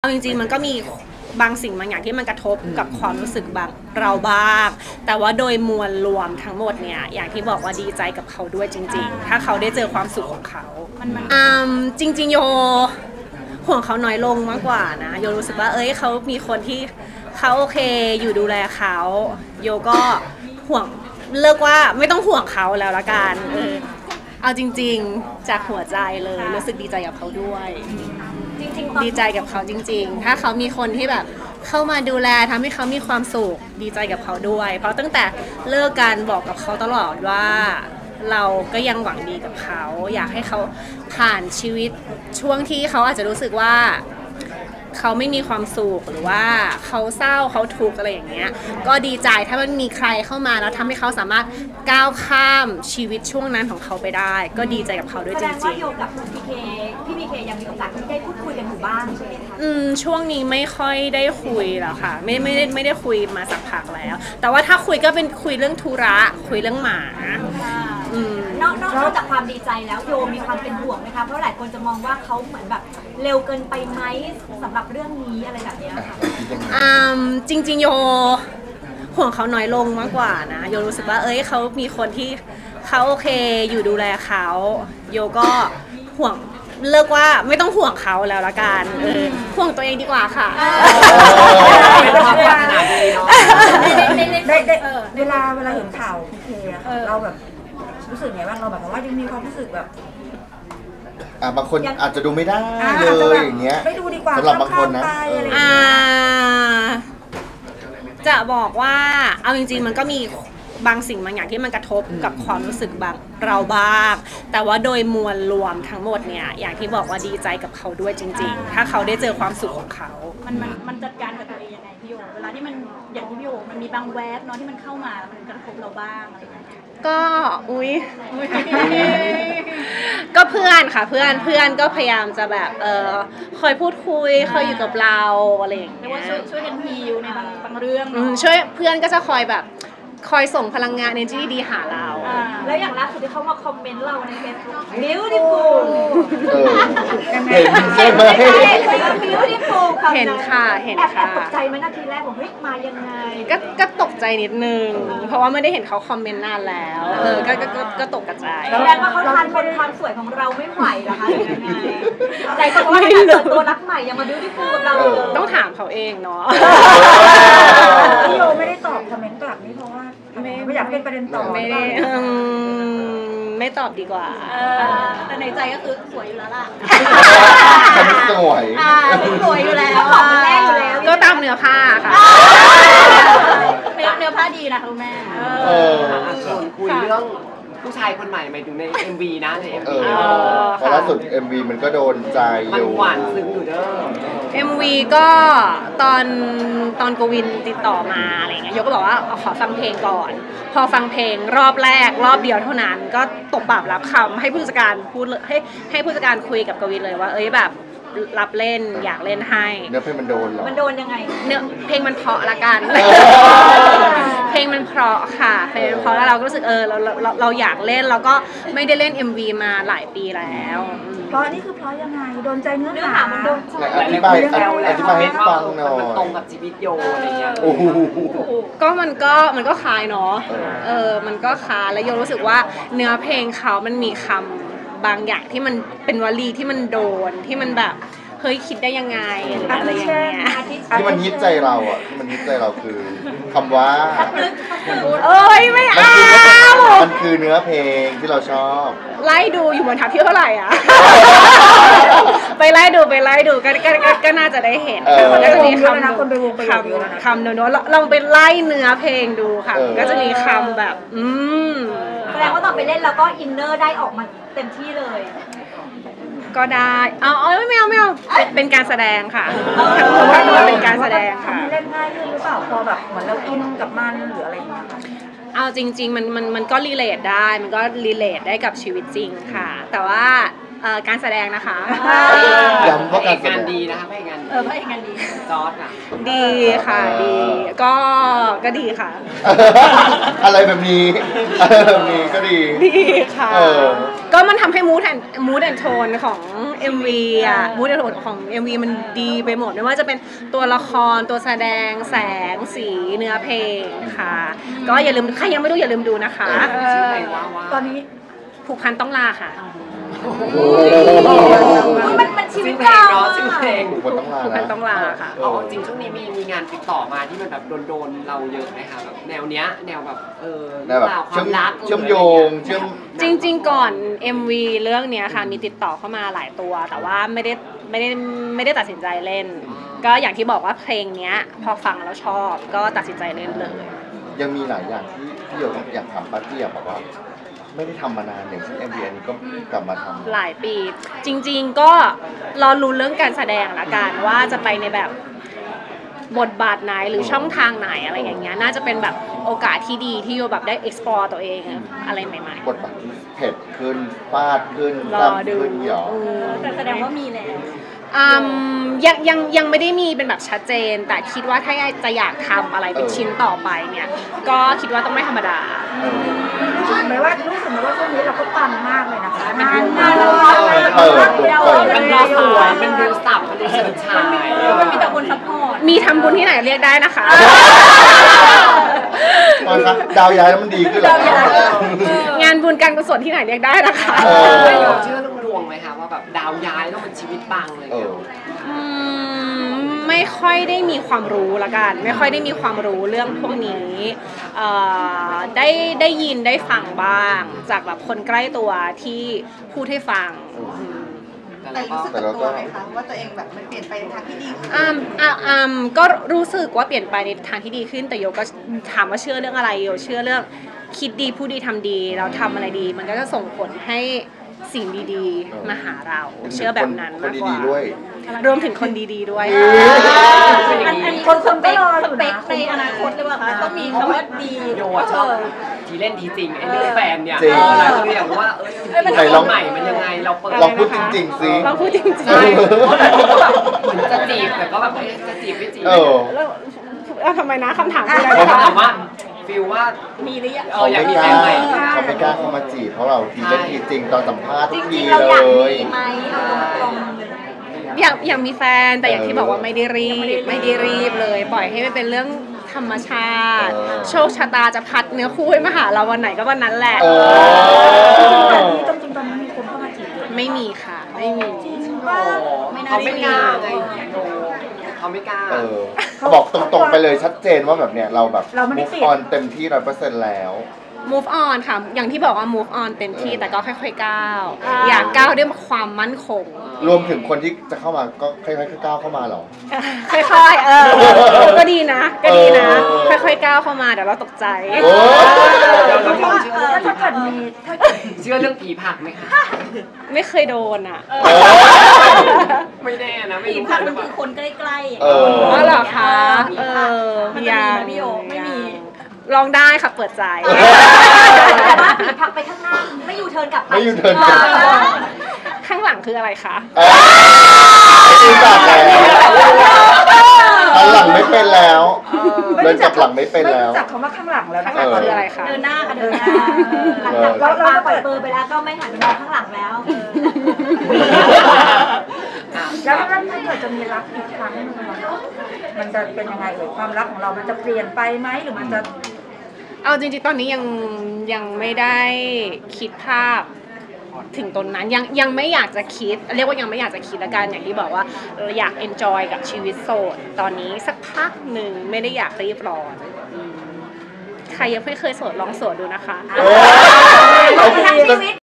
จริงๆมันก็มีบางสิ่งบางอย่างที่มันกระทบกับความรู้สึกบางเราบ้างแต่ว่าโดยมวลรวมทั้งหมดเนี่ยอย่างที่บอกว่าดีใจกับเขาด้วยจริงๆถ้าเขาได้เจอความสุขของเขาจริงๆโยห่วงเขาน้อยลงมากกว่านะโยรู้สึกว่าเขามีคนที่เขาโอเคอยู่ดูแลเขาโยก็ห่วงเลิกว่าไม่ต้องห่วงเขาแล้วละกันเอาจริงๆจากหัวใจเลยรู้สึกดีใจกับเขาด้วยจริงๆดีใจกับเขาจริงๆถ้าเขามีคนที่แบบเข้ามาดูแลทำให้เขามีความสุขดีใจกับเขาด้วยเพราะตั้งแต่เลิกกันบอกกับเขาตลอดว่าเราก็ยังหวังดีกับเขาอยากให้เขาผ่านชีวิตช่วงที่เขาอาจจะรู้สึกว่าเขาไม่มีความสุขหรือว่าเขาเศร้าเขาทุกข์อะไรอย่างเงี้ยก็ดีใจถ้ามันมีใครเข้ามาแล้วทำให้เขาสามารถก้าวข้ามชีวิตช่วงนั้นของเขาไปได้ก็ดีใจกับเขาด้วยจริงๆแสดงว่าโยกับพี่พีเคยังมีโอกาสที่ได้พูดคุยกันอยู่บ้างใช่ไหมคะช่วงนี้ไม่ค่อยได้คุยแล้วค่ะไม่ได้คุยมาสักพักแล้วแต่ว่าถ้าคุยก็เป็นคุยเรื่องธุระคุยเรื่องหมานอกจากความดีใจแล้วโยมีความเป็นห่วงไหมคะเพราะหลายคนจะมองว่าเขาเหมือนแบบเร็วเกินไปไหมสำหรับเรื่องนี้อะไรแบบนี้ค่ะจริงๆโยห่วงเขาน้อยลงมากกว่านะโยรู้สึกว่าเขามีคนที่เขาโอเคอยู่ดูแลเขาโยก็ห่วงเลิกว่าไม่ต้องห่วงเขาแล้วละกันห่วงตัวเองดีกว่าค่ะเวลาเห็นข่าวพี่เคเราแบบรู้สึกไงบ้างเราแบบว่ายังมีความรู้สึกแบบบางคนอาจจะดูไม่ได้เลยอย่างเงี้ยไม่ดูดีกว่าสำหรับบางคนนะจะบอกว่าเอาจริงๆมันก็มีบางสิ่งบางอย่างที่มันกระทบกับความรู้สึกบางเราบ้างแต่ว่าโดยมวลรวมทั้งหมดเนี่ยอย่างที่บอกว่าดีใจกับเขาด้วยจริงๆถ้าเขาได้เจอความสุขของเขามันจัดการกับตัวเองยังไงพี่โยเวลาที่มันอย่างที่พี่โยมันมีบางแวบเนาะที่มันเข้ามามันกระทบเราบ้างอะไรอย่างเงี้ยก็ก็เพื่อนค่ะเพื่อนก็พยายามจะแบบคอยพูดคุยคอยอยู่กับเราอะไรอย่างเงี้ยช่วยกันฮีลในบางเรื่องช่วยเพื่อนก็จะคอยแบบคอยส่งพลังงาน energy ดีหาเราแล้วอย่างล่าสุดที่เขามาคอมเมนต์เราใน Facebook beautiful เห็นใช่ไหม beautiful เห็นค่ะแอบตกใจไหมนาทีแรกผมเฮ้ยมายังไงก็ตกใจนิดนึงเพราะว่าไม่ได้เห็นเขาคอมเมนต์นานแล้วก็ตกกระจายแสดงว่าเขาทานคนความสวยของเราไม่ไหวเหรอคะยังไงใจคนว่าเปิดตัวรักใหม่ยังมา beautiful กับเราต้องถามเขาเองเนาะพี่โยไม่ได้ตอบคอมเมนต์กลับนี่เพราะว่าไม่อยากเป็นประเด็นต่อไม่ตอบดีกว่าแต่ในใจก็คือสวยอยู่แล้วล่ะฉันสวยสวยอยู่แล้วของแม่อยู่แล้วก็ตามเนื้อผ้าค่ะเนื้อผ้าดีนะคุณแม่ส่วนคุยเรื่องผู้ชายคนใหม่หมายถึงใน MV นะใน MV เพราะล่าสุด MV มันก็โดนใจอยู่มันหวานซึ้งอยู่เด้อ MV ก็ตอนกวินติดต่อมาอะไรเงี้ยโยก็บอกว่าขอฟังเพลงก่อนพอฟังเพลงรอบแรกรอบเดียวเท่านั้นก็ตบปากรับคำให้ผู้จัดการพูดให้ผู้จัดการคุยกับกวินเลยว่าแบบรับเล่นอยากเล่นให้เนื้อเพลงมันโดนหรอมันโดนยังไงเนื้อเพลงมันเพราะละกันเพลงมันเพราะค่ะเพลงเพราะแล้วเราก็รู้สึกเราอยากเล่นเราก็ไม่ได้เล่น MV มาหลายปีแล้วเพราะนี่คือเพราะยังไงโดนใจเนื้อหามันโดนอธิบายให้ฟังหน่อยมันตรงกับชีวิตโยอะไรเงี้ยก็มันก็คล้ายเนาะมันก็คล้ายแล้วโยรู้สึกว่าเนื้อเพลงเขามันมีคำบางอย่างที่มันเป็นวลีที่มันโดนที่มันแบบเฮ้ยคิดได้ยังไงอะไรอย่างเงี้ยที่มันฮิตใจเราอ่ะที่มันฮิตใจเราคือคำว่าไม่เอามันคือเนื้อเพลงที่เราชอบไล่ดูอยู่บนทับที่เท่าไหร่อ่ะไปไล่ดูก็น่าจะได้เห็นก็จะมีคำโน้ตลองไปไล่เนื้อเพลงดูค่ะก็จะมีคำแบบแสดงว่าตอนไปเล่นแล้วก็อินเนอร์ได้ออกมาเต็มที่เลยก็ได้ไม่เอาเป็นการแสดงค่ะทั้งหมดเป็นการแสดงค่ะเล่นง่ายขึ้นหรือเปล่าพอแบบเหมือนเราอินกับมันหรืออะไรอย่างเงี้ยเอาจริงๆมันก็รีเลทได้มันก็รีเลทได้กับชีวิตจริงค่ะแต่ว่าการแสดงนะคะย้ำว่าการแสดงงานดีนะคะพระเอกงานดีพระเอกงานดีจอร์ดอ่ะดีค่ะดีก็ดีค่ะอะไรแบบนี้อะไรแบบนี้ก็ดีดีค่ะเออก็มันทำให้ mood and tone ของ MV อ่ะ mood and tone ของ MV มันดีไปหมดไม่ว่าจะเป็นตัวละครตัวแสดงแสงสีเนื้อเพลงค่ะ ก็อย่าลืมใครยังไม่ดูอย่าลืมดูนะคะชื่ออะไรว่าตอนนี้ผูกพันต้องลาค่ะมันชีวิชื่ตอเพลงเราเนาะชื่อเพลงบุคคลต้องลาผูกพันนะต้องลาค่ะเอาจริงช่วงนี้มีงานติดต่อมาที่มันแบบโดนเราเยอะไหมคะแบบแนวเนี้ยแนวแบบแนวแบบราวคเชื่อวาม มรักเชื่อมโยงเชื่อมจริงๆ ก่อน MV เรื่องเนี้ยค่ะมีติดต่อเข้ามาหลายตัว แต่ว่าไม่ได้ตัดสินใจเล่น ก็อย่างที่บอกว่าเพลงเนี้ยพอฟังแล้วชอบก็ตัดสินใจเล่นเลยยังมีหลายอย่างที่เราอยากทำปาร์ตี้อะบอกว่า ไม่ได้ทำมานานอย่างเช่น MVN ก็กลับมาทำหลายปี จริงๆ ก็รอรู้เรื่องการแสดงละกันว่าจะไปในแบบบทบาทไหนหรือช่องทางไหนอะไรอย่างเงี้ยน่าจะเป็นแบบโอกาสที่ดีที่โยแบบได้ explore ตัวเองอะไรใหม่บทบาทที่เผ็ดขึ้นฟาดขึ้นรอซ้ำดูขึ้นหยอแต่แสดงว่ามีแล้วยังไม่ได้มีเป็นแบบชัดเจน แต่คิดว่าถ้าจะอยากทำอะไรเป็นชิ้นต่อไปเนี่ยก็คิดว่าต้องไม่ธรรมดารู้สึกไหมว่าช่วงนี้เราก็ปังมากเลยนะคะงานมันดูสวยมันดูสับมันดูเฉิดฉายมันมีแต่คนซัพพอร์ตมีทำบุญที่ไหนเรียกได้นะคะตอนครับดาวย้ายแล้วมันดีขึ้นเหรองานบุญการกุศลที่ไหนเรียกได้นะคะไม่ยอมเชื่อเรื่องดวงไหมคะว่าแบบดาวย้ายแล้วมันชีวิตปังเลยไม่ค่อยได้มีความรู้ละกัน ไม่ค่อยได้มีความรู้เรื่องพวกนี้ได้ยินได้ฟังบ้างจากแบบคนใกล้ตัวที่พูดให้ฟังแต่เราก็แต่เราก็ว่าตัวเองแบบมันเปลี่ยนไปในทางที่ดีขึ้นก็รู้สึกว่าเปลี่ยนไปในทางที่ดีขึ้นแต่โยก็ถามว่าเชื่อเรื่องอะไรโยเชื่อเรื่องคิดดีพูดดีทำดีเราทำอะไรดี มันก็จะส่งผลให้สิ่งดีๆมาหาเราเชื่อแบบนั้นคมาน กกดีว่าๆด้วยรวมถึงคนดีๆด้วยอันนี้คนสเปคในอนาคตหรือเปล่าคะต้องมีคำว่าดีโยชอบทีเล่นทีจริงไอ้เรื่องแฟนเนี่ยจริงเราคืออยากรู้ว่าใครลองใหม่มันยังไงเราเปิดลองพูดจริงๆสิลองพูดจริงใช่เพราะหลายคนก็แบบเหมือนจะจีบแต่ก็แบบจะจีบไม่จีบๆแล้วทำไมนะคำถามคืออะไรเขาคะถามว่าฟิลว่ามีหรือยังเขาอยากไม่มีกแฟล้านใหม่เขาไม่กล้าเข้ามาจีบเพราะเราทีเล่นทีจริงตอนสัมภาษณ์จทุกริทีงๆเลเราอยากยมีไหมเอาตรงอยากมีแฟนแต่อย่างที่บอกว่าไม่ได้รีบเลย ปล่อยให้มันเป็นเรื่องธรรมชาติ โชคชะตาจะพัดเนื้อคู่ให้มาหาเราวันไหนก็วันนั้นแหละแบบนี้จริงๆตอนนี้มีคนเข้ามาจีบเยอะไม่มีค่ะ ไม่มีเขาไม่กล้าไงเขาไม่กล้าเขาบอกตรงๆไปเลยชัดเจนว่าแบบเนี้ยเราแบบเราไม่ได้ move ติด on เต็มที่100%แล้ว move on ค่ะ อย่างที่บอกว่า move on เต็มที่แต่ก็ค่อยๆก้าว อยากก้าวด้วยความมั่นคงรวมถึงคนที่จะเข้ามาก็ค่อยๆก้าวเข้ามาเหรอค่อยๆก็ดีนะ ค่อยๆก้าวเข้ามาเดี๋ยวเราตกใจโอ้ถ้าเกิดมีถ้าเกิดเชื่อเรื่องผีผักไหมคะไม่เคยโดนอ่ะไม่แน่นะไม่ผีรู้ผักมันคือคนใกล้ๆอ๋อเหรอคะมันจะมีไหมพี่โอไม่มีลองได้ค่ะเปิดใจแต่ว่าผีผักไปข้างหน้าไม่ยูเทิร์นกลับไปไม่ยูเทิร์นกลับข้างหลังคืออะไรคะรู้จักแล้วหันหลังไม่เป็นแล้วเดินกลับหลังไม่เป็นแล้วไม่รู้จักคำว่าข้างหลังแล้วข้างหลังคืออะไรคะเดินหน้าค่ะเดินหน้าหลังจากเราปล่อยเบอร์ไปแล้วก็ไม่หันไปมองข้างหลังแล้วแล้วถ้าเกิดจะมีรักอีกครั้งหนึงมันจะเป็นยังไงเอ่ยความรักของเรามันจะเปลี่ยนไปไหมหรือมันจะเอาจริงๆตอนนี้ยังไม่ได้คิดภาพถึงตรงนั้นยังไม่อยากจะคิดเรียกว่ายังไม่อยากจะคิดละกันอย่างที่บอกว่าอยาก enjoy กับชีวิตโสดตอนนี้สักพักหนึ่งไม่ได้อยากรีบร้อนใครยังไม่เคยโสดลองโสดดูนะคะโอ้ยทั้งชีวิต